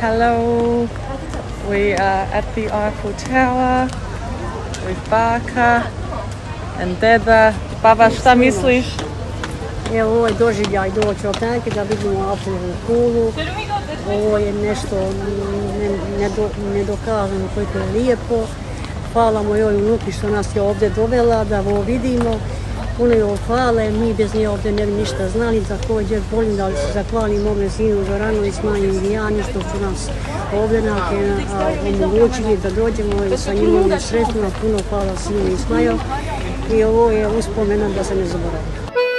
Hello, we are at the Eiffel Tower with Baka and Deda. Baba, šta misliš? Evo, ovo je doživljaj doći od tanke da vidimo Eiffelovu kulu. Ovo je nešto nedokazano koliko je lijepo. Hvala mojoj unuki što nas je ovdje dovela da ovo vidimo. Puno joj hvale, mi bez nje ovdje ne bi ništa znali. Također volim da se zahvalim mome sinu Zoranu i Smanju Indijani što su nas ovdje omogućili da dođemo i sa njihovim sredstvima. Puno hvala sinu i Smaju i ovo je uspomena da se ne zaboravi.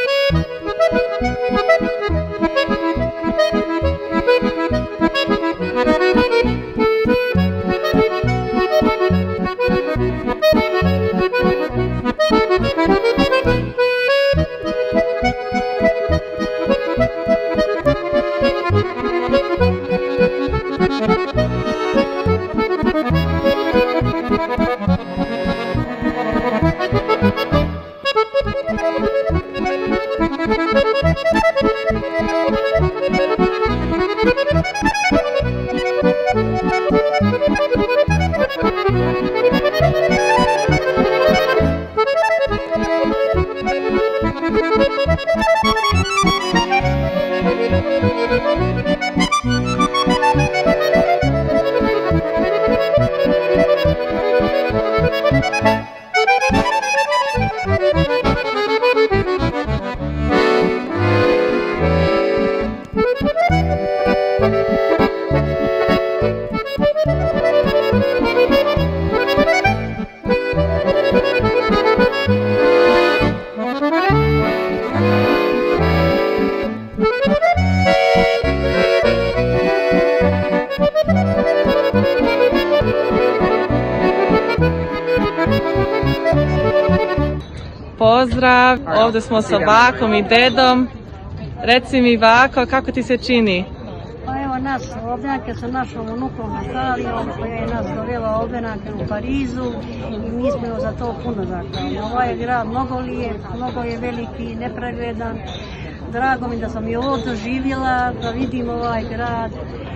Pozdrav, ovdje smo sa Bakom i Dedom. Reci mi, Bako, kako ti se čini? Pa evo nas ovdje sa našom unukom Natalijom koja je nas dovela ovdje u Parizu i mi smo za to puno zahvalni. Ovaj je grad mnogo lijep, mnogo je veliki, nepregledan. Drago mi da sam i ovdje doživjela, da vidim ovaj grad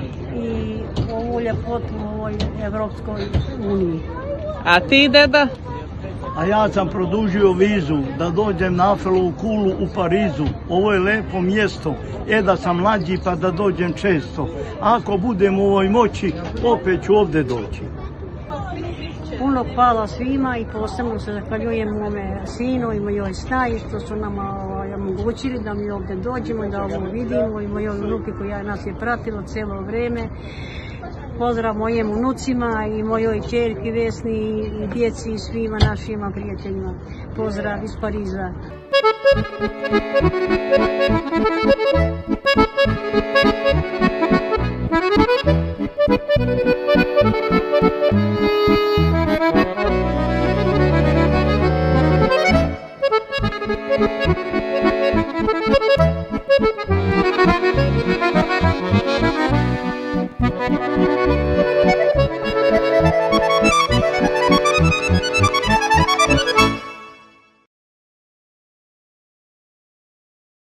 i ovu ljepotu u ovoj Evropskoj uniji. A ti, Deda? A ja sam produžio vizu da dođem na Eiffelovu kulu u Parizu. Ovo je lijepo mjesto, da sam mlađi pa da dođem često. Ako budem u ovoj moći, opet ću ovdje doći. Puno hvala svima i posebno se zahvaljujem mome sinu i mojoj snaji što su nam omogućili da mi ovdje dođemo i da ovo vidimo i mojoj unuki koja nas je pratila cijelo vrijeme. Pozdrav mojim unucima i mojoj ćerki Vesni i djeci i svima našima prijateljima. Pozdrav iz Pariza.